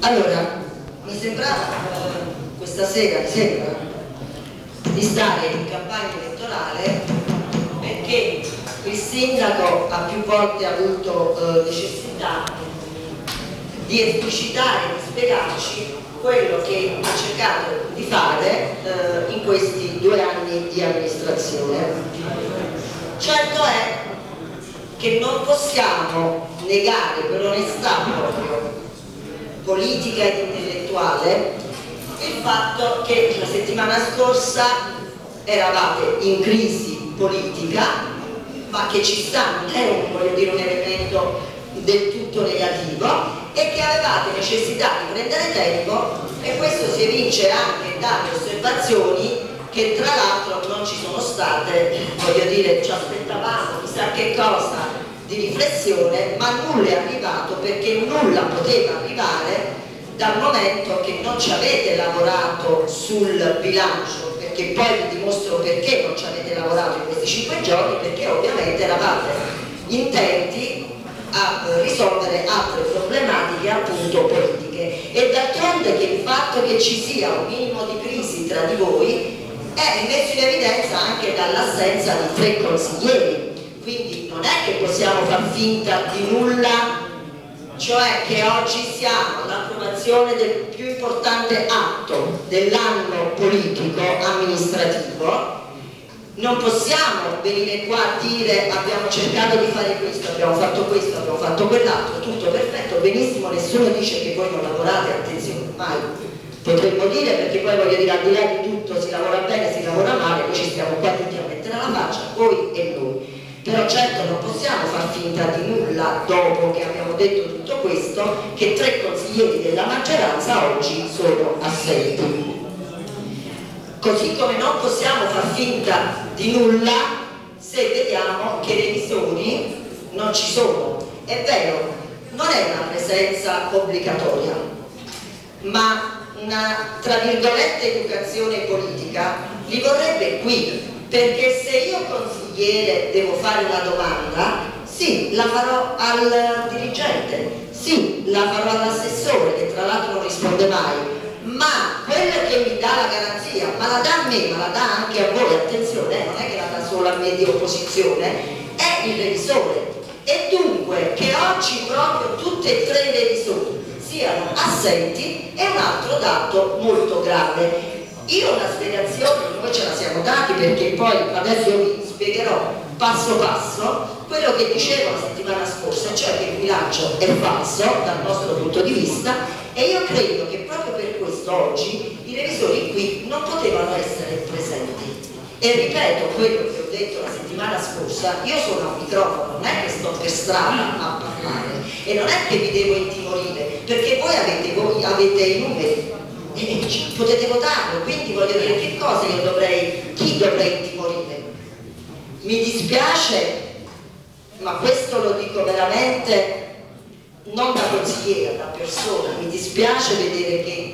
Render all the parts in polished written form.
Allora, mi sembrava questa sera, mi sembra, di stare in campagna elettorale, perché il sindaco ha più volte avuto necessità di esplicitare, di spiegarci quello che ha cercato di fare in questi 2 anni di amministrazione. Certo è che non possiamo negare per onestà proprio politica ed intellettuale il fatto che la settimana scorsa eravate in crisi politica, ma che ci sta, non è voglio dire, un elemento del tutto negativo, e che avevate necessità di prendere tempo, e questo si evince anche dalle osservazioni che tra l'altro non ci sono state, voglio dire, ci aspettavamo chissà che cosa di riflessione, ma nulla è arrivato, perché nulla poteva arrivare dal momento che non ci avete lavorato sul bilancio, perché poi vi dimostro perché non ci avete lavorato in questi 5 giorni, perché ovviamente eravate intenti a risolvere altre problematiche appunto politiche, e d'altronde che il fatto che ci sia un minimo di crisi tra di voi è messo in evidenza anche dall'assenza di 3 consiglieri, quindi non è che possiamo far finta di nulla, cioè che oggi siamo all'approvazione del più importante atto dell'anno politico amministrativo. Non possiamo venire qua a dire abbiamo cercato di fare questo, abbiamo fatto quell'altro, tutto perfetto, benissimo, nessuno dice che voi non lavorate, attenzione, mai potremmo dire, perché poi voglio dire, al di là di tutto si lavora bene, si lavora male, poi ci stiamo qua tutti a mettere alla faccia, voi e noi. Però certo non possiamo far finta di nulla, dopo che abbiamo detto tutto questo, che 3 consiglieri della maggioranza oggi sono assenti. Così come non possiamo far finta di nulla se vediamo che i revisori non ci sono. È vero, non è una presenza obbligatoria, ma una, tra virgolette, educazione politica li vorrebbe qui, perché se io consigliere devo fare una domanda, sì, la farò al dirigente, sì, la farò all'assessore, che tra l'altro non risponde mai, ma quello che mi dà la garanzia, ma la dà a me, ma la dà anche a voi, attenzione, non è che la dà solo a me di opposizione, è il revisore. E dunque che oggi proprio tutti e 3 i revisori siano assenti è un altro dato molto grave. Io una spiegazione, noi ce la siamo dati, perché poi adesso io vi spiegherò passo passo quello che dicevo la settimana scorsa, cioè che il bilancio è falso dal nostro punto di vista, e io credo che proprio per questo oggi i revisori qui non potevano essere presenti. E ripeto quello che ho detto la settimana scorsa, io sono a un microfono, non è che sto per strada a parlare, e non è che vi devo intimorire, perché voi avete i numeri e potete votarlo, quindi voglio dire, che cosa io dovrei, chi dovrei intimorire? Mi dispiace, ma questo lo dico veramente non da consigliera, da persona, mi dispiace vedere che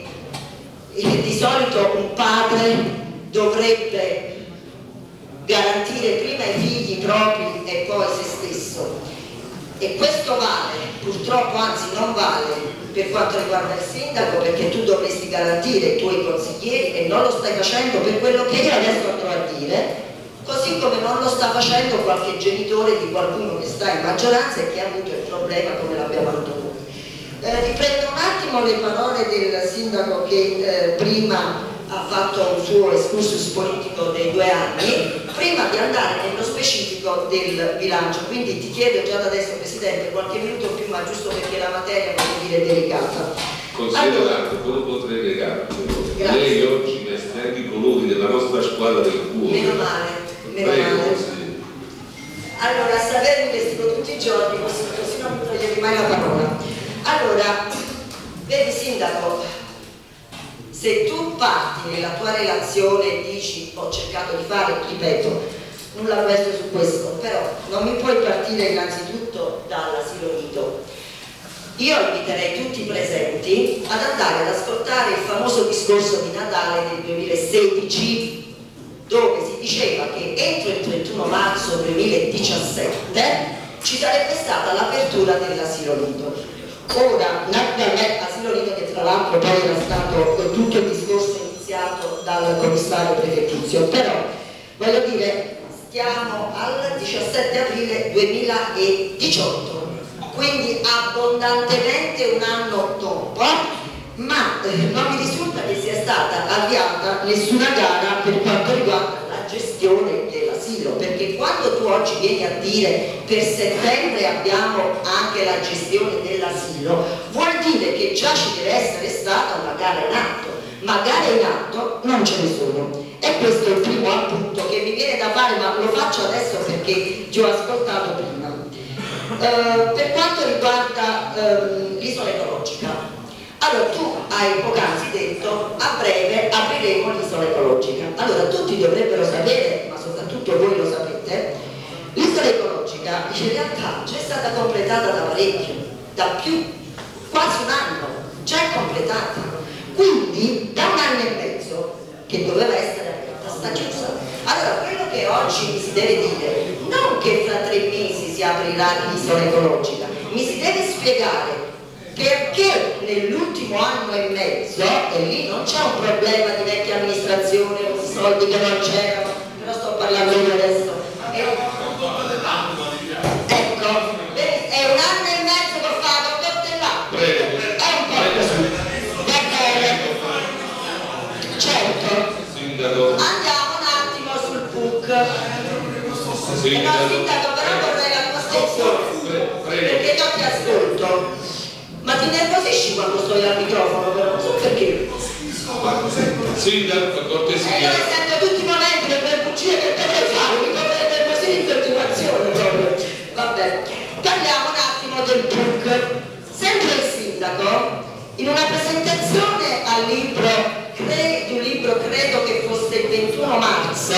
di solito un padre dovrebbe garantire prima i figli propri e poi se stesso, e questo vale, purtroppo, anzi non vale per quanto riguarda il sindaco, perché tu dovresti garantire i tuoi consiglieri e non lo stai facendo, per quello che io adesso andrò a dire, così come non lo sta facendo qualche genitore di qualcuno che sta in maggioranza e che ha avuto il problema come l'abbiamo avuto noi. Riprendo un attimo le parole del sindaco che prima ha fatto un suo excursus politico dei 2 anni, prima di andare nello specifico del bilancio. Quindi ti chiedo già da adesso, Presidente, qualche minuto più, ma giusto perché la materia, voglio dire, è delicata. Considerate, potrei legare, lei oggi veste anche i colori della nostra squadra del cuore. Meno male, meno male. Allora, sapermi vestito tutti i giorni, così non mi toglievi mai la parola. Allora, vedi sindaco, se tu parti nella tua relazione e dici ho cercato di fare, ripeto, nulla questo su questo, però non mi puoi partire innanzitutto dall'asilo nido. Io inviterei tutti i presenti ad andare ad ascoltare il famoso discorso di Natale del 2016, dove si diceva che entro il 31 marzo 2017 ci sarebbe stata l'apertura dell'asilo nido. Ora, asilo nido che tra l'altro poi era stato tutto il discorso iniziato dal commissario prefettizio, però voglio dire, stiamo al 17 aprile 2018, quindi abbondantemente un anno dopo, ma non mi risulta che sia stata avviata nessuna gara per quanto riguarda la gestione dell'asilo, perché quando tu oggi vieni a dire per settembre abbiamo anche la gestione dell'asilo, vuol dire che già ci deve essere stata una gara in atto, ma gare in atto non ce ne sono. E questo è il primo appunto che mi viene da fare, ma lo faccio adesso perché ti ho ascoltato prima. Per quanto riguarda l'isola ecologica, allora tu hai poc'anzi detto a breve apriremo l'isola ecologica. Allora tutti dovrebbero sapere, ma soprattutto voi lo sapete, l'isola ecologica in realtà già è stata completata da parecchio, da quasi un anno, già è completata. Quindi da un anno e mezzo che doveva essere aperta sta chiusa. Allora quello che oggi mi si deve dire, non che fra 3 mesi si aprirà l'isola ecologica, mi si deve spiegare perché nell'ultimo anno e mezzo, e lì non c'è un problema di vecchia amministrazione o di soldi che non c'erano, però sto parlando io adesso. Ecco, è un anno e mezzo che ho fatto, ho tortellato. È un po'. Va bene. Certo. Andiamo un attimo sul PUC. No, sindaco, però vorrei la tua attenzione, perché io ti ascolto. Ma ti nervosisci quando sto al microfono, però non so perché. Sindaco, per cortesia. Io sento tutti i momenti per bugie che deve fare, mi dovrebbe nervosire in continuazione proprio. Vabbè, parliamo un attimo del PUC. Sempre il sindaco, in una presentazione di un libro credo che fosse il 21 marzo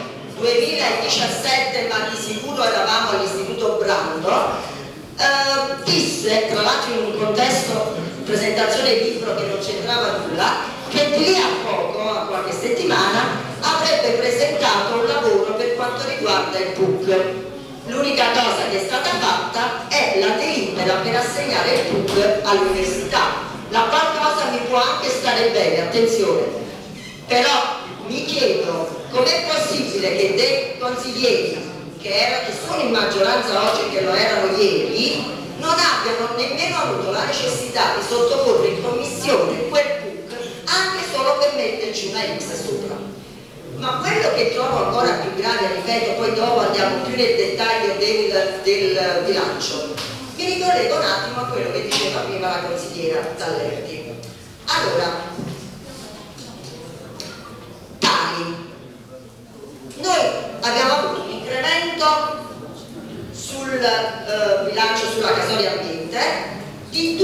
2017, ma di sicuro eravamo all'Istituto Brando, disse, tra l'altro in un contesto presentazione di libro che non c'entrava nulla, che di lì a poco, a qualche settimana, avrebbe presentato un lavoro per quanto riguarda il PUC. L'unica cosa che è stata fatta è la delibera per assegnare il PUC all'università, la qual cosa mi può anche stare bene, attenzione, però mi chiedo com'è possibile che dei consiglieri che sono in maggioranza oggi e che lo erano ieri, non abbiano nemmeno avuto la necessità di sottoporre in commissione quel PUC anche solo per metterci una X sopra. Ma quello che trovo ancora più grave, ripeto, poi dopo andiamo più nel dettaglio del bilancio, mi ricollego un attimo a quello che diceva prima la consigliera Tallerti. Allora, tali, noi abbiamo avuto un incremento sul bilancio sulla Casoria Ambiente di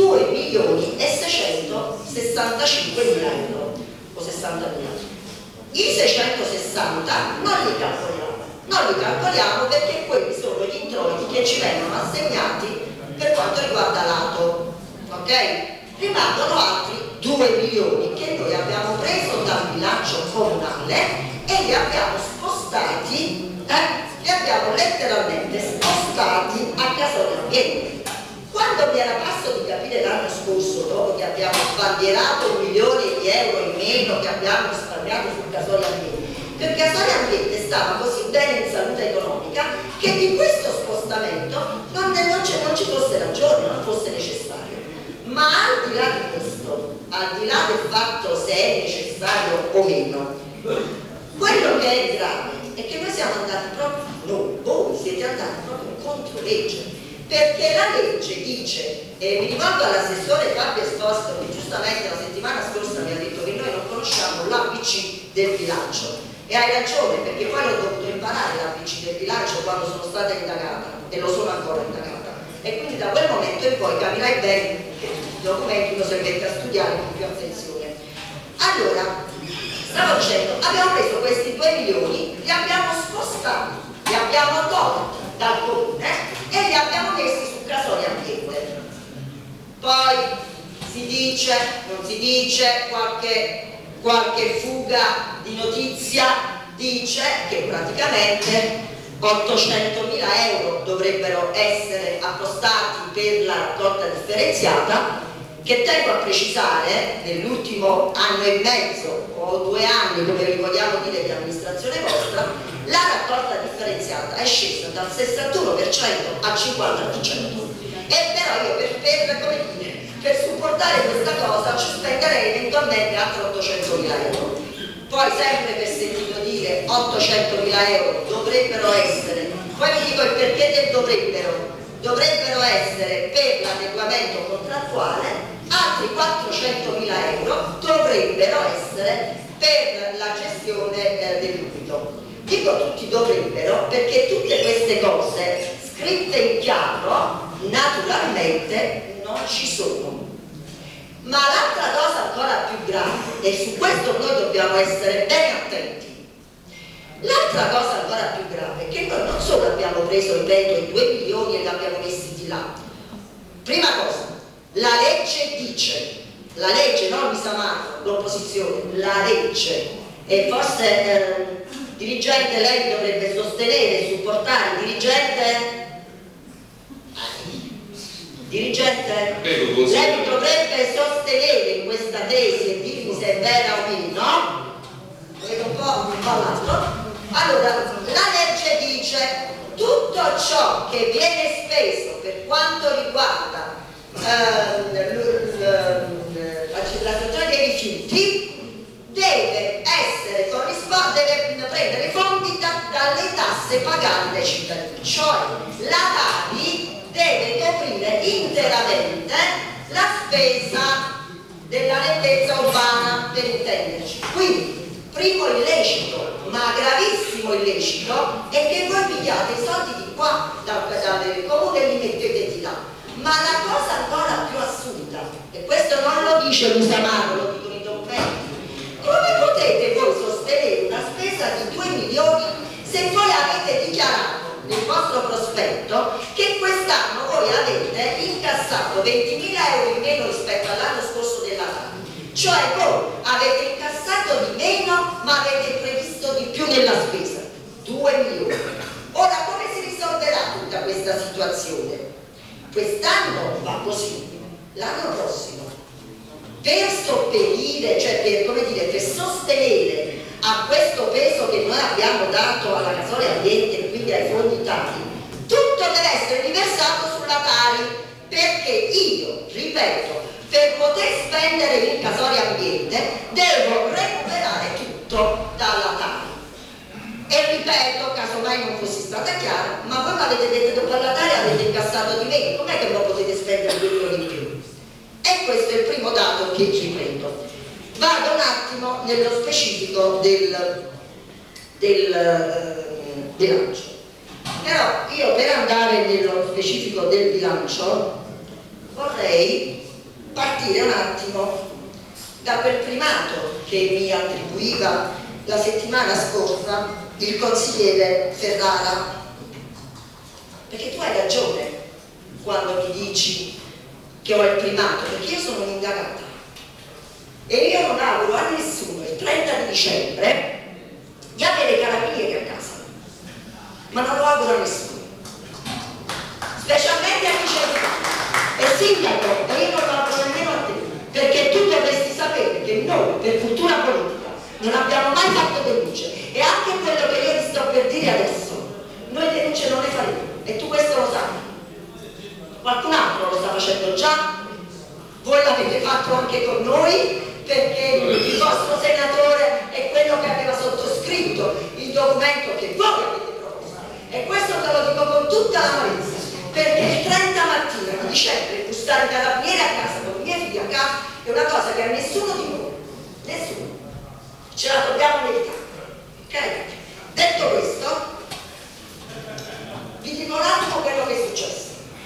2.665.000 euro o 60.000. I 660 non li calcoliamo perché quelli sono gli introiti che ci vengono assegnati per quanto riguarda l'ATO, ok? Rimangono altri 2 milioni che noi abbiamo preso dal bilancio comunale e li abbiamo spostati, li abbiamo letteralmente spostati a Casoria Ambiente. Quando mi era passo di capire l'anno scorso, dopo che abbiamo sbandierato 1 milione di euro in meno che abbiamo risparmiato sul Casoria Ambiente, perché Casoria Ambiente stava così bene in salute economica che di questo spostamento non ci fosse ragione, non fosse necessario. Ma al di là di questo, al di là del fatto se è necessario o meno, quello che è grave è che noi siamo andati proprio, voi siete andati proprio contro legge, perché la legge dice, e mi rivolgo all'assessore Fabio Esposito che giustamente la settimana scorsa mi ha detto che noi non conosciamo l'ABC del bilancio, e hai ragione, perché poi l'ho dovuto imparare l'ABC del bilancio quando sono stata indagata e lo sono ancora indagata, e quindi da quel momento in poi capirai bene che i documenti uno si mette a studiare con più attenzione. Allora, stavo dicendo, abbiamo preso questi 2 milioni, li abbiamo spostati, li abbiamo tolti dal comune e li abbiamo messi su Casoria Ambiente. Poi si dice, non si dice, qualche fuga di notizia dice che praticamente 800.000 euro dovrebbero essere appostati per la raccolta differenziata che tengo a precisare, nell'ultimo anno e mezzo o 2 anni, come vi vogliamo dire, di amministrazione vostra, la raccolta differenziata è scesa dal 61% al 50%. E però io per supportare questa cosa ci spenderei eventualmente altri 800.000 euro. Poi sempre per sentito dire 800.000 euro dovrebbero essere, poi vi dico il perché del dovrebbero essere per l'adeguamento contrattuale, altri 400.000 euro dovrebbero essere per la gestione del debito. Dico tutti dovrebbero perché tutte queste cose scritte in chiaro naturalmente non ci sono. Ma l'altra cosa ancora più grave, e su questo noi dobbiamo essere ben attenti, l'altra cosa ancora più grave è che noi non solo abbiamo preso, ripeto, i 2 milioni e li abbiamo messi di là. Prima cosa, la legge dice, la legge, non mi sa mai l'opposizione, la legge, e forse dirigente lei dovrebbe sostenere, supportare, dirigente, lei dovrebbe sostenere in questa tesi e dirmi se è vera o meno, vedo un po' l'altro. Allora, la legge dice tutto ciò che viene speso per quanto riguarda la gestione dei rifiuti deve prendere fondi dalle tasse pagate dai cittadini, cioè la Tari deve coprire interamente la spesa della nettezza urbana, per intenderci. Quindi, primo illecito, ma gravissimo illecito, è che voi pigliate i soldi di qua, dal comune, e li mettete di là. Ma la cosa ancora più assurda, e questo non lo dice Lusamaro, lo dicono i documenti, come potete voi sostenere una spesa di 2 milioni se voi avete dichiarato nel vostro prospetto che quest'anno voi avete incassato 20.000 euro in meno rispetto all'anno scorso della Tari, cioè voi avete incassato di meno ma avete previsto di più nella spesa, 2 milioni. Ora come si risolverà tutta questa situazione? Quest'anno va così, l'anno prossimo per sopperire, cioè per sostenere a questo peso che noi abbiamo dato alla Casoria Ambiente e quindi ai fondi Tari, tutto deve essere riversato sulla Tari, perché io, ripeto, per poter spendere in Casoria Ambiente devo recuperare tutto dalla Tari. E ripeto, casomai non fossi stata chiara, ma voi mi avete detto che per la Tari avete incassato di meno, com'è che voi potete spendere 2 milioni in più? E questo è il primo dato che riprendo. Vado un attimo nello specifico del bilancio. Però io per andare nello specifico del bilancio vorrei partire un attimo da quel primato che mi attribuiva la settimana scorsa il consigliere Ferrara, perché tu hai ragione quando mi dici che ho il primato, perché io sono un'indagata e io non auguro a nessuno il 30 di dicembre di avere carabinieri a casa, ma non lo auguro a nessuno, specialmente a chi c'è e sindaco, e io non lo auguro nemmeno a te, perché tu dovresti sapere che noi per cultura politica non abbiamo mai fatto denunce, e anche quello che io ti sto per dire adesso, noi denunce non le faremo, e tu questo lo sai. Qualcun altro lo sta facendo già, voi l'avete fatto anche con noi, perché il vostro senatore è quello che aveva sottoscritto il documento che voi avete proposto, e questo te lo dico con tutta l'amarezza, perché il 30 mattina di dicembre bussare i carabinieri a casa con i miei figli a casa è una cosa che a nessuno di noi, nessuno, ce la dobbiamo meritare, ok? Detto questo, vi dico un attimo quello che è successo.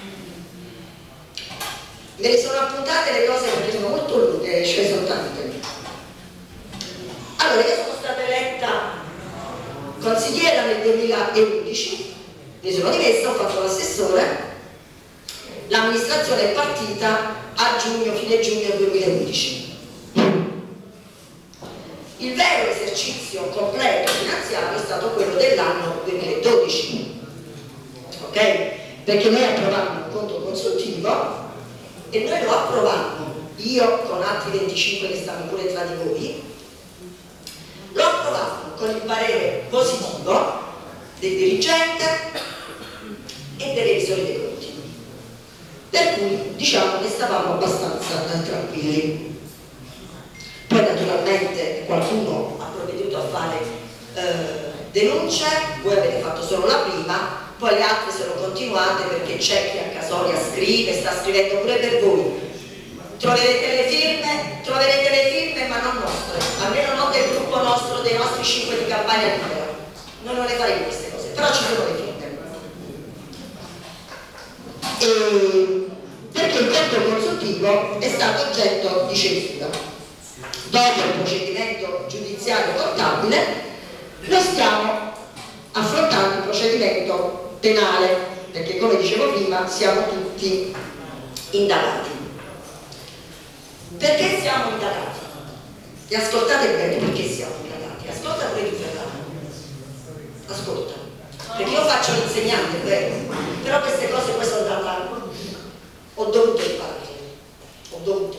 Me ne sono appuntate le cose perché sono molto lunghe, ce ne sono tante. Allora, io sono stata eletta consigliera nel 2011, mi sono dimessa, ho fatto l'assessore, l'amministrazione è partita a giugno, fine giugno 2011. Il vero esercizio completo finanziario è stato quello dell'anno 2012, ok? Perché noi approvammo un conto consultivo e noi lo approvammo io con altri 25 che stanno pure tra di voi, l'ho approvato con il parere positivo del dirigente e del revisore dei conti, per cui diciamo che stavamo abbastanza tranquilli. Poi naturalmente qualcuno ha provveduto a fare denunce, voi avete fatto solo la prima, poi le altre sono continuate perché c'è chi a Casoria scrive, sta scrivendo pure per voi. Troverete le firme ma non nostre, almeno non del gruppo nostro, dei nostri 5 di campagna libera. Noi non le faremo queste cose, però ci sono le firme. Perché il conto consultivo è stato oggetto di censura. Dopo il procedimento giudiziario contabile, noi stiamo affrontando il procedimento penale, perché come dicevo prima siamo tutti indagati. Perché siamo indagati? E ascoltate bene perché siamo indagati. Ascolta pure tu, Ferrara. Ascolta. Perché io faccio l'insegnante, vero? Però queste cose poi sono andate. Ho dovuto imparare. Ho dovuto.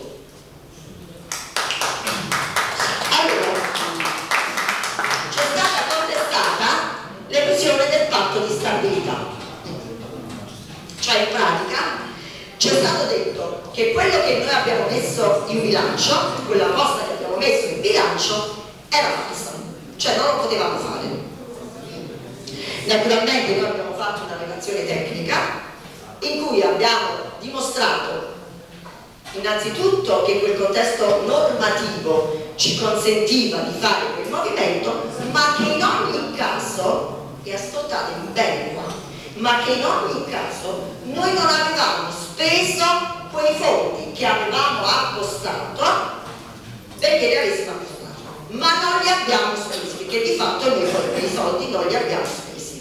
Allora, c'è stata contestata l'elusione del patto di stabilità. Cioè in pratica ci è stato detto che quello che noi abbiamo messo in bilancio, quella posta che abbiamo messo in bilancio, era falsa, cioè non lo potevamo fare. Naturalmente noi abbiamo fatto una relazione tecnica in cui abbiamo dimostrato innanzitutto che quel contesto normativo ci consentiva di fare quel movimento, ma che in ogni caso, e ascoltatemi bene qua, ma che in ogni caso noi non avevamo speso quei fondi che avevamo appostato perché li avessimo appostati, ma non li abbiamo spesi, perché di fatto noi quei soldi non li abbiamo spesi.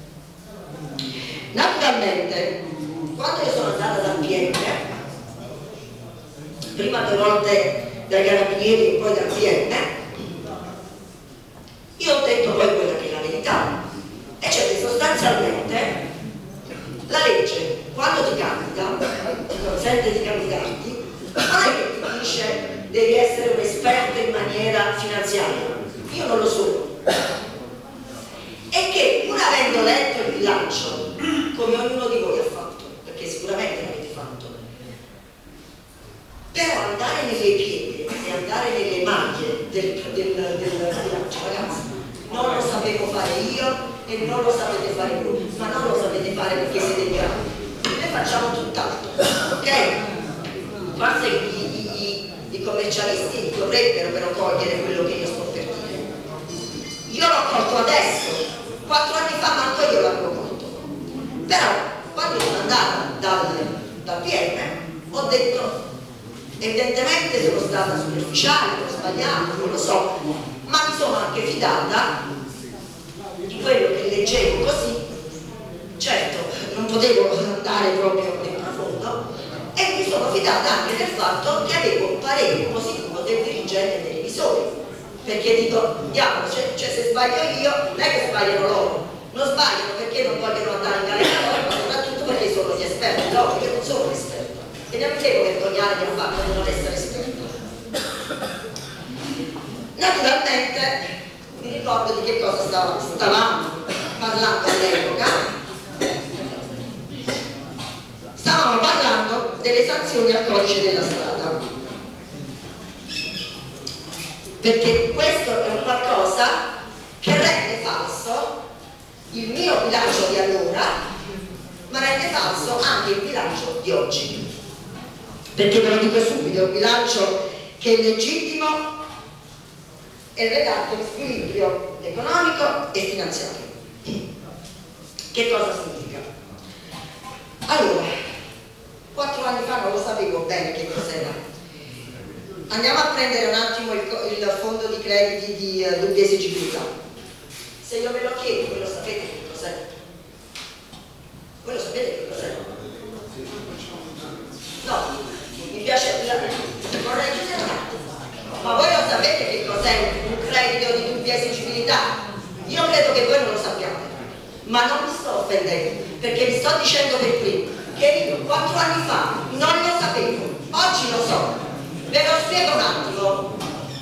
Naturalmente, quando io sono andata dal PM, prima 2 volte dai carabinieri e poi dal PM, io ho detto poi quella che è la verità, e cioè che sostanzialmente la legge quando ti candida, ti consente di candidarti, non è che ti dice devi essere un esperto in maniera finanziaria, io non lo sono, e che pur avendo letto il bilancio come ognuno di voi ha fatto, perché sicuramente l'avete fatto, però andare nelle pieghe e andare nelle maglie del bilancio, ragazzi, non lo sapevo fare io e non lo sapete fare voi, ma non lo sapete fare perché siete bravi. Noi facciamo tutt'altro, ok? Forse i commercialisti dovrebbero però cogliere quello che io sto per dire. Io l'ho colto adesso, 4 anni fa manco io l'avevo colto. Però quando sono andata dal PM ho detto, evidentemente sono stata superficiale, ho sbagliato, non lo so, ma mi sono anche fidata di quello che leggevo così. Certo, non potevo andare proprio nel profondo e mi sono fidata anche del fatto che avevo un parere positivo del dirigente e dei revisori, perché dico, diavolo, cioè se sbaglio io non è che sbagliano loro, non sbagliano perché non vogliono andare in galera loro, ma soprattutto perché sono gli esperti loro, io non sono esperto e non mi devo vergognare del fatto di non essere esperto. Naturalmente mi ricordo di che cosa stavamo parlando all'epoca. Stavamo parlando delle sanzioni al codice della strada, perché questo è un qualcosa che rende falso il mio bilancio di allora, ma rende falso anche il bilancio di oggi, perché ve lo dico subito, è un bilancio che è legittimo e redatto in squilibrio economico e finanziario. Che cosa significa? Allora, 4 anni fa non lo sapevo bene che cos'era. Andiamo a prendere un attimo il fondo di crediti di dubbia esigibilità. Se io ve lo chiedo, voi lo sapete che cos'è? Voi lo sapete che cos'è? No, mi piace correggete un attimo. Ma voi lo sapete che cos'è un credito di dubbia esigibilità? Io credo che voi non lo sappiate, ma non mi sto offendendo, perché vi sto dicendo per primo che io 4 anni fa non lo sapevo, oggi lo so. Ve lo spiego un attimo.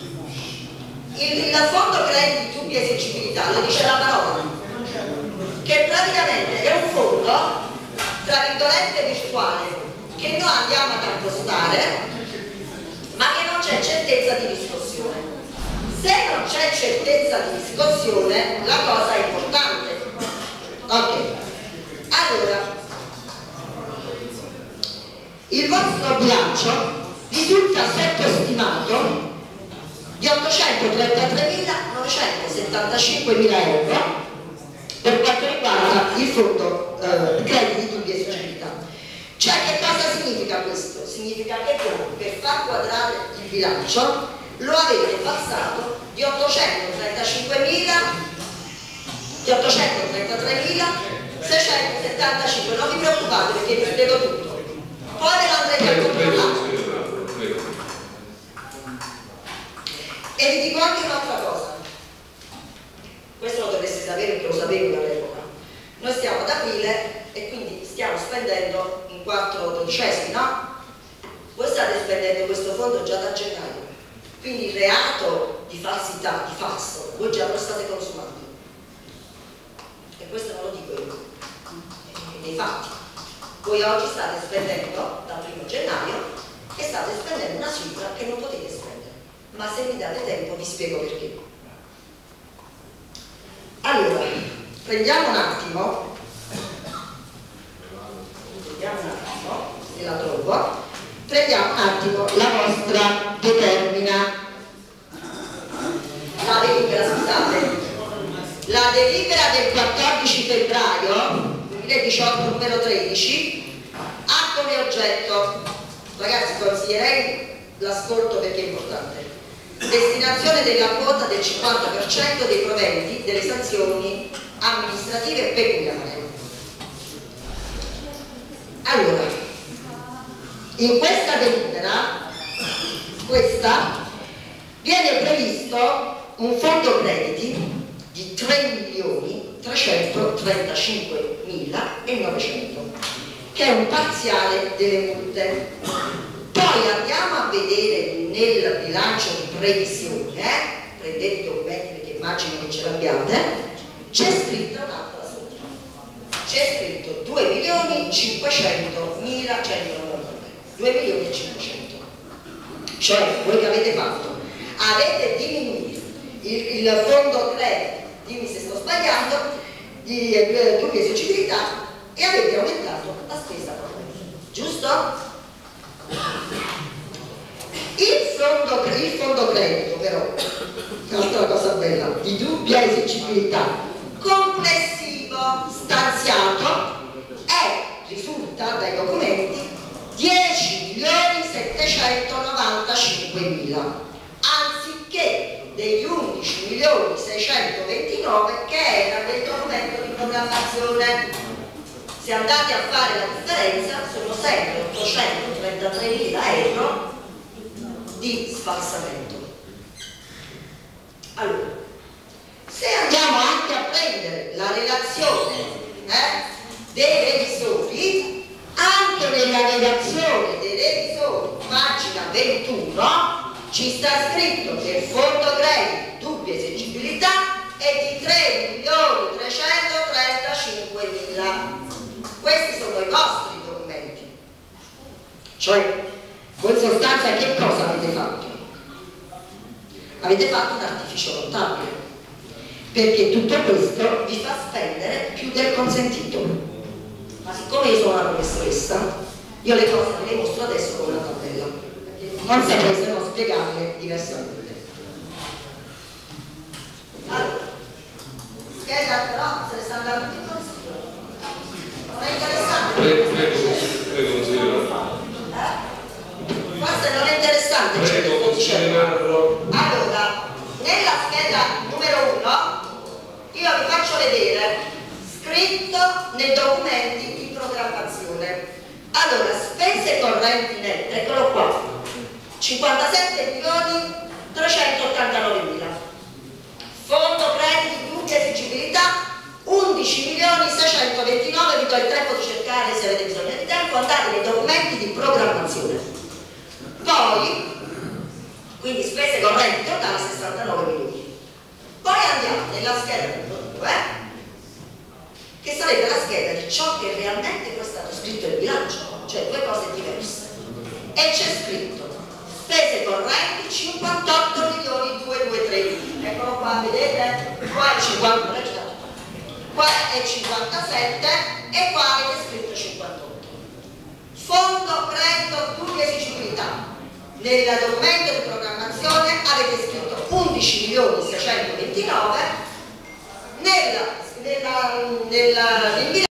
Il fondo crediti di dubbia esigibilità, lo dice la parola, che praticamente è un fondo, tra virgolette, virtuale, che noi andiamo ad accostare, ma che non c'è certezza di riscossione. Se non c'è certezza di riscossione, la cosa è importante. Ok. Allora, il vostro bilancio risulta sottostimato di 833.975.000 euro per quanto riguarda il fondo crediti di dubbia esigibilità. Cioè, che cosa significa questo? Significa che voi, per far quadrare il bilancio, lo avete passato di 833.675. Non vi preoccupate perché vi spiego tutto. Poi ve lo andrete a controllare. E vi dico anche un'altra cosa. Questo lo dovreste sapere perché lo sapevo all'epoca. Noi stiamo ad aprile e quindi stiamo spendendo in 4/12, no? Voi state spendendo questo fondo già da gennaio. Quindi il reato di falsità, di falso, voi già lo state consumando. E questo non lo dico io, è nei fatti. Voi oggi state spendendo dal 1° gennaio e state spendendo una cifra che non potete spendere. Ma se mi date tempo vi spiego perché. Allora, prendiamo un attimo, se la trovo, prendiamo un attimo la vostra determina. La delibera, scusate, la delibera del 14 febbraio 2018 numero 13 ha come oggetto, ragazzi consiglierei l'ascolto perché è importante, destinazione della quota del 50% dei proventi delle sanzioni amministrative e pecuniarie. Allora, in questa delibera, viene previsto un fondo crediti di 3.335.900, che è un parziale delle multe. Poi andiamo a vedere nel bilancio di previsione, prendete i documenti perché immagino che ce l'abbiate, c'è scritta un'altra somma, c'è scritto 2.500.199, 2.500.000. Cioè, voi che avete fatto? Avete diminuito il fondo credito, dimmi se sto sbagliando, di dubbia esigibilità e avete aumentato la spesa corrente, giusto? Il fondo credito però, un'altra cosa bella, di dubbia esigibilità complessivo stanziato risulta dai documenti 10.795.000 anziché degli 11.629.000 che era del documento di programmazione. Se andate a fare la differenza sono sempre 833.000 euro di sfalsamento. Allora, se andiamo anche a prendere la relazione dei revisori, anche nella relazione dei revisori, pagina 21, ci sta scritto che il fondo credito dubbia esigibilità è di 3.335.000. Questi sono i vostri documenti. Cioè, voi in sostanza che cosa avete fatto? Avete fatto un artificio contabile, perché tutto questo vi fa spendere più del consentito. Ma siccome io sono una professoressa, io le cose le mostro adesso con una tabella, perché non saprei se non spiegarle diversamente. Allora, scheda però se ne sta andando più consiglio. Non è interessante? Prego, consigliere. Forse non è interessante. Prego, consigliere. Allora, nella scheda numero 1 io vi faccio vedere scritto nei documenti di programmazione. Allora, spese correnti nette, eccolo qua, 57.389.000. Fondo crediti dubbia esigibilità 11.695.000. spese correnti totali 69 milioni. Poi andiamo nella scheda numero 2, che sarebbe la scheda di ciò che realmente poi è stato scritto nel bilancio, cioè due cose diverse. E c'è scritto spese correnti 58 milioni 223. Eccolo qua, vedete? Qua è 50, qua è 57 e qua avete scritto 58. Fondo credito dubbia esigibilità. Nel documento di programmazione avete scritto 11 milioni 629, nel